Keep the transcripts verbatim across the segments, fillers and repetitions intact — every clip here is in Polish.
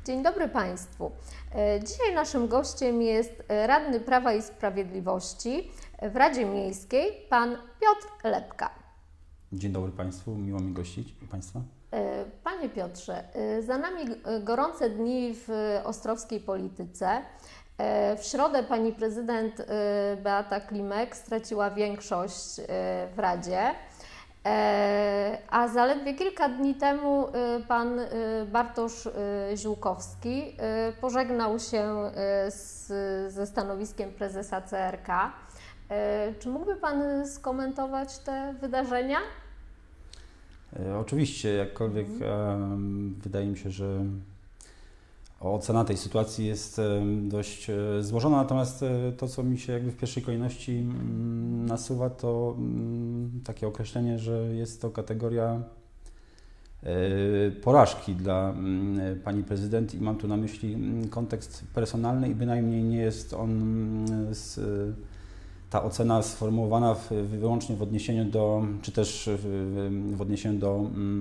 Dzień dobry Państwu. Dzisiaj naszym gościem jest radny Prawa i Sprawiedliwości w Radzie Miejskiej, pan Piotr Lepka. Dzień dobry Państwu, miło mi gościć Państwa. Panie Piotrze, za nami gorące dni w ostrowskiej polityce. W środę pani prezydent Beata Klimek straciła większość w Radzie, a zaledwie kilka dni temu pan Bartosz Ziółkowski pożegnał się z, ze stanowiskiem prezesa C R K. Czy mógłby pan skomentować te wydarzenia? Oczywiście, jakkolwiek mhm. wydaje mi się, że ocena tej sytuacji jest dość złożona, natomiast to, co mi się jakby w pierwszej kolejności nasuwa, to takie określenie, że jest to kategoria porażki dla pani prezydent i mam tu na myśli kontekst personalny i bynajmniej nie jest on z, ta ocena sformułowana w, wyłącznie w odniesieniu do, czy też w, w odniesieniu do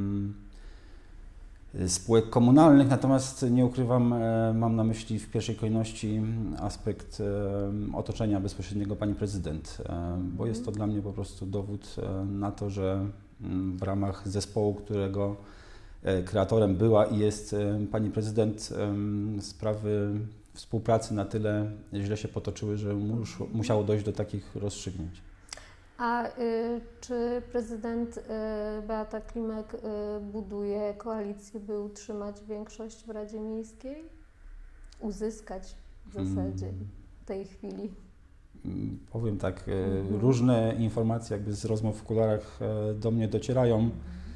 spółek komunalnych, natomiast nie ukrywam, mam na myśli w pierwszej kolejności aspekt otoczenia bezpośredniego pani prezydent, bo jest to dla mnie po prostu dowód na to, że w ramach zespołu, którego kreatorem była i jest pani prezydent, sprawy współpracy na tyle źle się potoczyły, że musiało dojść do takich rozstrzygnięć. A y, czy prezydent y, Beata Klimek y, buduje koalicję, by utrzymać większość w Radzie Miejskiej? Uzyskać w zasadzie w tej chwili? Powiem tak, y, mhm. różne informacje jakby z rozmów w kularach y, do mnie docierają. Mhm.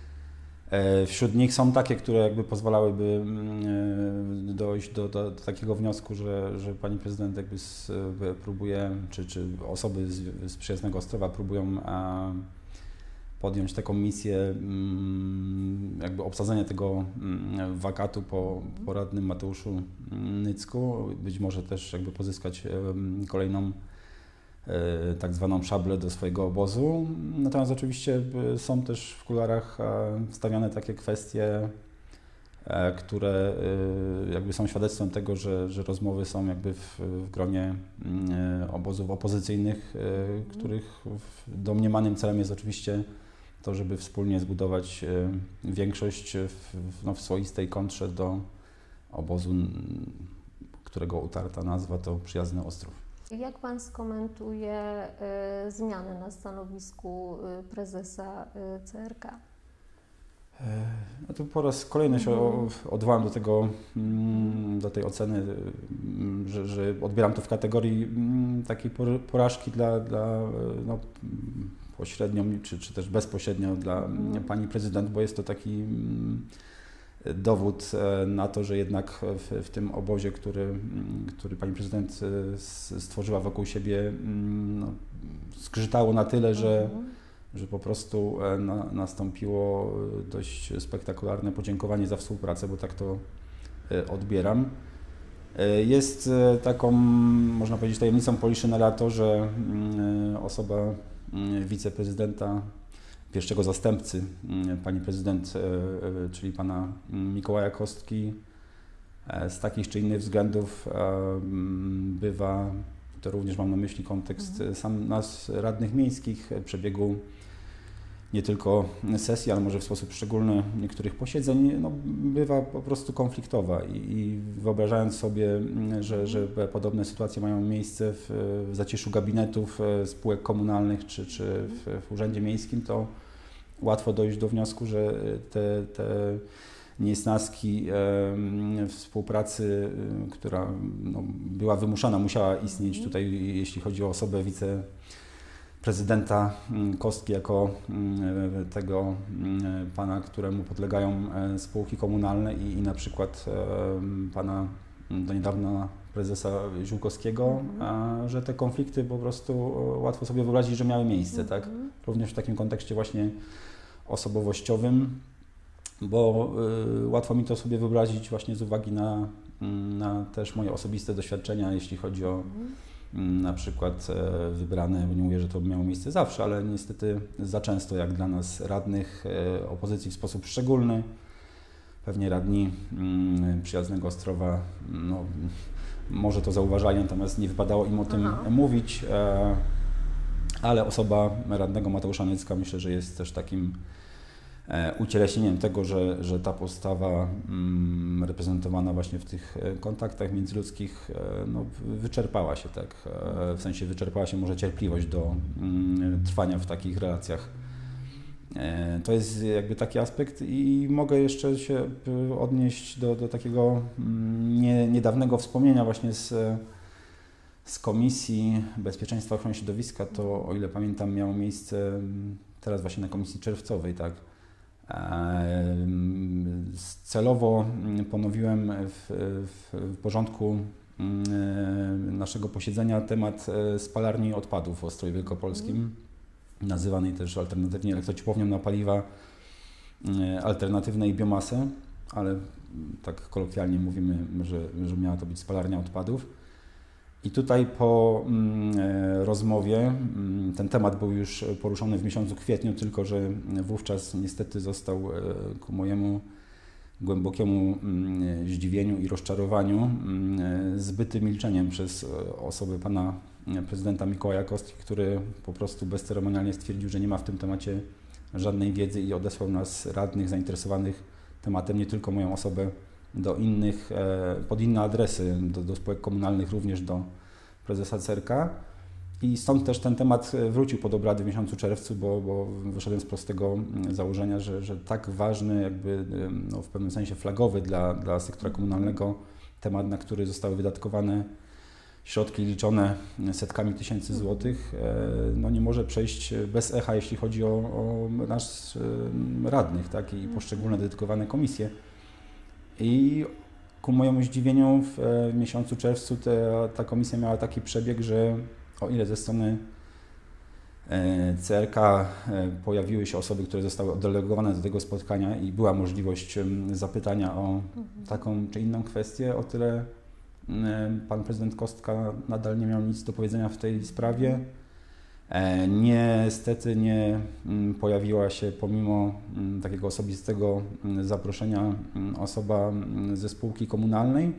Wśród nich są takie, które jakby pozwalałyby dojść do, do, do takiego wniosku, że, że pani prezydent jakby z, próbuje, czy, czy osoby z, z przyjaznego Ostrowa próbują a, podjąć taką misję jakby obsadzenia tego wakatu po, po radnym Mateuszu Nycku, być może też jakby pozyskać kolejną tak zwaną szablę do swojego obozu. Natomiast oczywiście są też w kularach stawiane takie kwestie, które jakby są świadectwem tego, że, że rozmowy są jakby w, w gronie obozów opozycyjnych, których domniemanym celem jest oczywiście to, żeby wspólnie zbudować większość w, no, w swoistej kontrze do obozu, którego utarta nazwa to Przyjazny Ostrów. Jak pan skomentuje y, zmiany na stanowisku y, prezesa y, C R K? No to po raz kolejny się mm. odwołam do tego, do tej oceny, że, że odbieram to w kategorii takiej porażki dla, dla no, pośrednio czy, czy też bezpośrednio dla mm. pani prezydent, bo jest to taki dowód na to, że jednak w, w tym obozie, który, który pani prezydent stworzyła wokół siebie, no, skrzytało na tyle, że, że po prostu na, nastąpiło dość spektakularne podziękowanie za współpracę, bo tak to odbieram. Jest taką, można powiedzieć, tajemnicą Poliszynela to, że osoba wiceprezydenta, pierwszego zastępcy pani prezydent, czyli pana Mikołaja Kostki, z takich czy innych względów bywa, to również mam na myśli kontekst mhm. sam nas radnych miejskich, przebiegu nie tylko sesji, ale może w sposób szczególny niektórych posiedzeń, no, bywa po prostu konfliktowa i, i wyobrażając sobie, że, że podobne sytuacje mają miejsce w, w zaciszu gabinetów spółek komunalnych czy, czy w, w urzędzie miejskim, to łatwo dojść do wniosku, że te, te niesnaski e, współpracy, która no, była wymuszana, musiała istnieć tutaj, jeśli chodzi o osobę wiceprezydenta Kostki jako tego pana, któremu podlegają spółki komunalne i, i na przykład pana do niedawna prezesa Ziółkowskiego, mm. a, że te konflikty po prostu łatwo sobie wyobrazić, że miały miejsce, mm. tak? Również w takim kontekście właśnie osobowościowym, bo y, łatwo mi to sobie wyobrazić właśnie z uwagi na, na też moje osobiste doświadczenia, jeśli chodzi o mm. na przykład e, wybrane, bo nie mówię, że to miało miejsce zawsze, ale niestety za często jak dla nas radnych e, opozycji w sposób szczególny, pewnie radni przyjaznego Ostrowa no, może to zauważali, natomiast nie wypadało im o tym Aha. mówić, ale osoba radnego Mateusza Niecka myślę, że jest też takim ucieleśnieniem tego, że, że ta postawa reprezentowana właśnie w tych kontaktach międzyludzkich no, wyczerpała się, tak, w sensie wyczerpała się może cierpliwość do trwania w takich relacjach. To jest jakby taki aspekt i mogę jeszcze się odnieść do, do takiego nie, niedawnego wspomnienia właśnie z, z Komisji Bezpieczeństwa Ochrony Środowiska. To, o ile pamiętam, miało miejsce teraz właśnie na Komisji Czerwcowej, tak. Celowo ponowiłem w, w porządku naszego posiedzenia temat spalarni odpadów w Ostrowie Wielkopolskim, nazywanej też alternatywnie elektrociepłownią na paliwa alternatywne i biomasę, ale tak kolokwialnie mówimy, że, że miała to być spalarnia odpadów. I tutaj po mm, rozmowie, mm, ten temat był już poruszony w miesiącu kwietniu, tylko że wówczas niestety został e, ku mojemu głębokiemu mm, zdziwieniu i rozczarowaniu mm, zbyty milczeniem przez osobę pana prezydenta Mikołaja Kostki, który po prostu bezceremonialnie stwierdził, że nie ma w tym temacie żadnej wiedzy i odesłał nas radnych zainteresowanych tematem, nie tylko moją osobę, do innych, pod inne adresy, do, do spółek komunalnych, również do prezesa C R K. I stąd też ten temat wrócił pod obrady w miesiącu czerwcu, bo, bo wyszedłem z prostego założenia, że, że tak ważny, jakby no, w pewnym sensie flagowy dla, dla sektora komunalnego temat, na który zostały wydatkowane środki liczone setkami tysięcy złotych, no nie może przejść bez echa, jeśli chodzi o, o nas radnych, tak, i poszczególne dedykowane komisje. I ku mojemu zdziwieniu w miesiącu czerwcu te, ta komisja miała taki przebieg, że o ile ze strony C R K pojawiły się osoby, które zostały oddelegowane do tego spotkania i była możliwość zapytania o taką czy inną kwestię, o tyle pan prezydent Kostka nadal nie miał nic do powiedzenia w tej sprawie. Niestety nie pojawiła się pomimo takiego osobistego zaproszenia osoba ze spółki komunalnej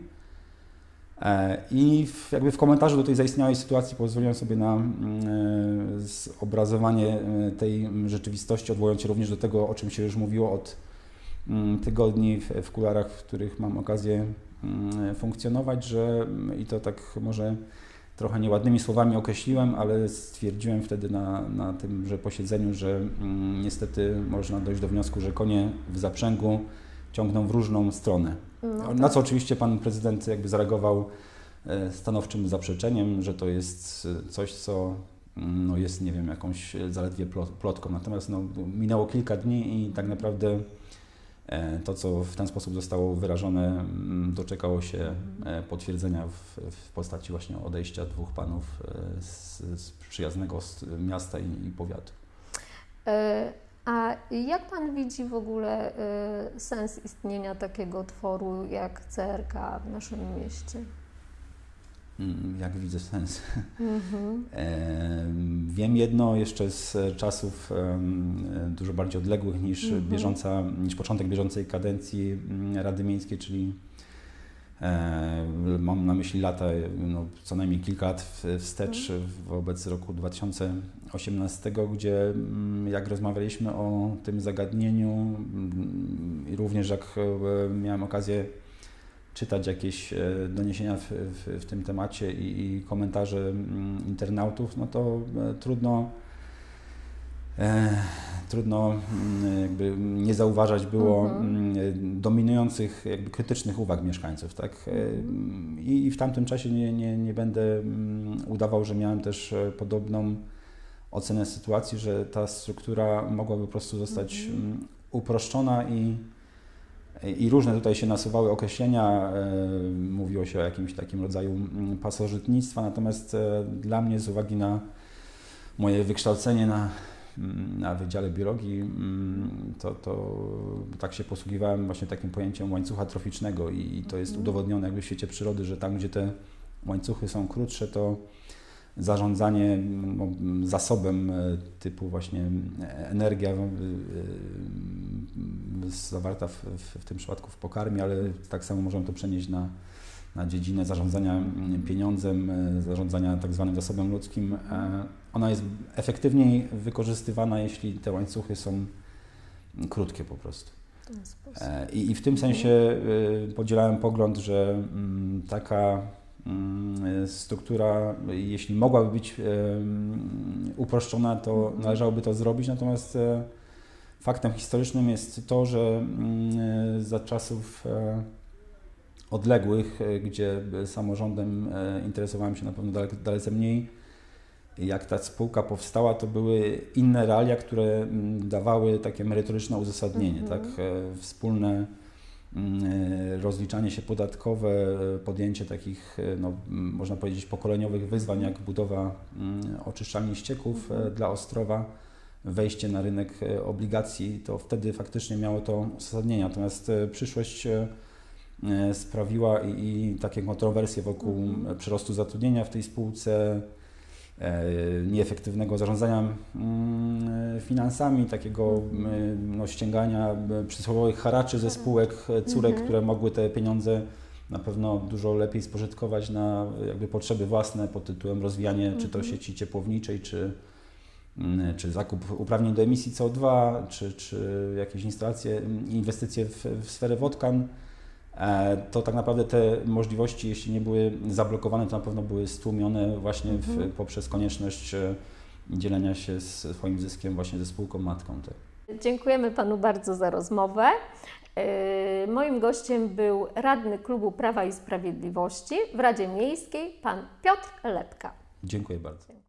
i w, jakby w komentarzu do tej zaistniałej sytuacji pozwoliłem sobie na zobrazowanie tej rzeczywistości, odwołując się również do tego, o czym się już mówiło od tygodni w, w kularach, w których mam okazję funkcjonować, że i to tak może trochę nieładnymi słowami określiłem, ale stwierdziłem wtedy na, na tymże posiedzeniu, że mm, niestety można dojść do wniosku, że konie w zaprzęgu ciągną w różną stronę. No tak. Na co oczywiście pan prezydent jakby zareagował e, stanowczym zaprzeczeniem, że to jest coś, co no, jest, nie wiem, jakąś zaledwie plot, plotką. Natomiast no, minęło kilka dni i tak naprawdę to, co w ten sposób zostało wyrażone, doczekało się potwierdzenia w, w postaci właśnie odejścia dwóch panów z, z przyjaznego miasta i, i powiatu. A jak Pan widzi w ogóle sens istnienia takiego tworu jak C R K w naszym mieście? Jak widzę sens? Mm-hmm. Wiem jedno jeszcze z czasów dużo bardziej odległych niż, mm-hmm. bieżąca, niż początek bieżącej kadencji Rady Miejskiej, czyli mam na myśli lata, no, co najmniej kilka lat wstecz mm. wobec roku dwa tysiące osiemnastego, gdzie jak rozmawialiśmy o tym zagadnieniu i również jak miałem okazję czytać jakieś doniesienia w, w, w tym temacie i, i komentarze internautów, no to trudno, e, trudno jakby nie zauważać było mhm. dominujących jakby krytycznych uwag mieszkańców, tak? Mhm. I, I w tamtym czasie nie, nie, nie będę udawał, że miałem też podobną ocenę sytuacji, że ta struktura mogłaby po prostu zostać mhm. uproszczona i I różne tutaj się nasuwały określenia, mówiło się o jakimś takim rodzaju pasożytnictwa, natomiast dla mnie z uwagi na moje wykształcenie na, na Wydziale Biologii, to, to tak się posługiwałem właśnie takim pojęciem łańcucha troficznego i, i to jest udowodnione jakby w świecie przyrody, że tam, gdzie te łańcuchy są krótsze, to zarządzanie no, zasobem typu właśnie energia zawarta w, w, w tym przypadku w pokarmie, ale tak samo możemy to przenieść na, na dziedzinę zarządzania pieniądzem, zarządzania tak zwanym zasobem ludzkim. Ona jest efektywniej wykorzystywana, jeśli te łańcuchy są krótkie po prostu. I, i w tym sensie podzielałem pogląd, że taka struktura, jeśli mogłaby być uproszczona, to należałoby to zrobić, natomiast faktem historycznym jest to, że za czasów odległych, gdzie samorządem interesowałem się na pewno dalece, dalece mniej, jak ta spółka powstała, to były inne realia, które dawały takie merytoryczne uzasadnienie, mm-hmm. tak, wspólne rozliczanie się podatkowe, podjęcie takich, no, można powiedzieć, pokoleniowych wyzwań, jak budowa oczyszczalni ścieków mm-hmm. dla Ostrowa, wejście na rynek obligacji, to wtedy faktycznie miało to uzasadnienie. Natomiast przyszłość sprawiła i, i takie kontrowersje wokół mm-hmm. przyrostu zatrudnienia w tej spółce, nieefektywnego zarządzania finansami, takiego no, ściągania przysłowiowych haraczy ze spółek córek, które mogły te pieniądze na pewno dużo lepiej spożytkować na jakby potrzeby własne pod tytułem rozwijanie czy to sieci ciepłowniczej, czy, czy zakup uprawnień do emisji C O dwa, czy, czy jakieś instalacje, inwestycje w, w sferę wodkan. To tak naprawdę te możliwości, jeśli nie były zablokowane, to na pewno były stłumione właśnie w, mhm. poprzez konieczność dzielenia się swoim zyskiem właśnie ze spółką matką. Dziękujemy Panu bardzo za rozmowę. Moim gościem był radny Klubu Prawa i Sprawiedliwości w Radzie Miejskiej, Pan Piotr Lepka. Dziękuję bardzo.